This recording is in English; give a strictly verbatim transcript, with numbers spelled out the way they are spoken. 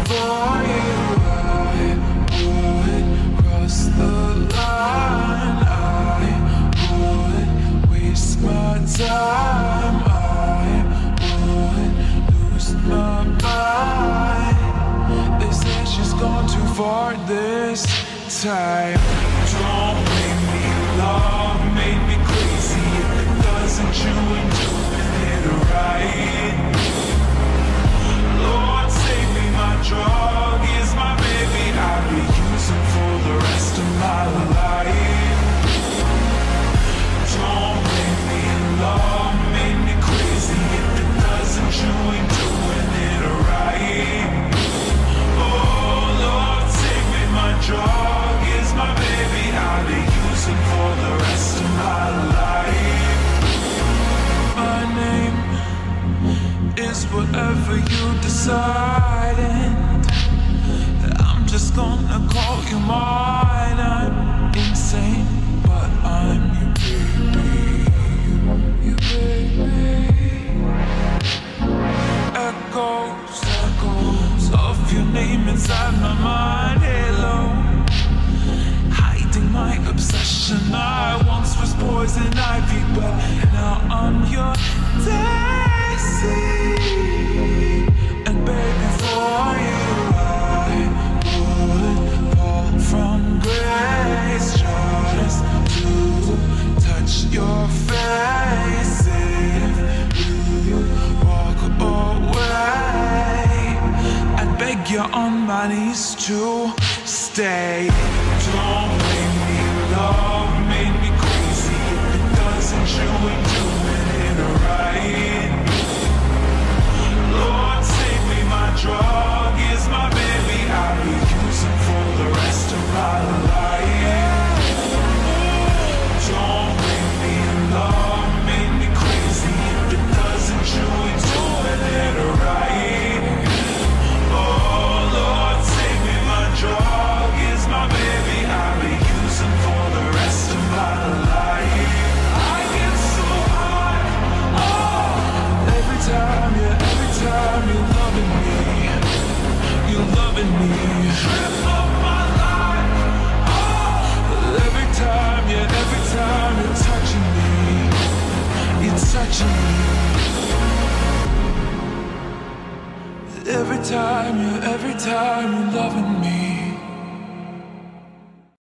for you, I would cross the line. I would waste my time. I would lose my mind. They say she's gone too far this time. Don't make me love, make me crazy. If it doesn't, you ain't doing it right. Lord, save me, my drug is my baby. I'll be using for the rest of my life. Don't make me love, make me crazy. If it doesn't, you ain't doing it right. Oh Lord, save me, my drug is my baby. I'll be using for the rest of my life. My name is whatever you decide, and I'm just gonna call you mine. I'm insane, but I'm your baby. You baby. Echoes, echoes of your name inside my mind. Halo, hiding my obsession. I once was poison ivy, but now I'm your daisy. And baby, for you I would fall from grace just to touch your face. If you walk away, I'd beg you on my knees to stay. Don't make me love, make me crazy. If it doesn't, you ain't doing it right. Lord, save me, my drug is my baby. I'll be using for the rest of my life. Don't make me love, make me crazy. If it doesn't, you ain't doing it right. Oh Lord, save me, my drug is my baby. I'll be using for the rest of my life. I get so high, oh, every time, yeah, every time you're loving me, you're loving me. Trip of my life, oh, every time, yeah, every time you're touching me, you're touching me. Every time, yeah, every time you're loving me.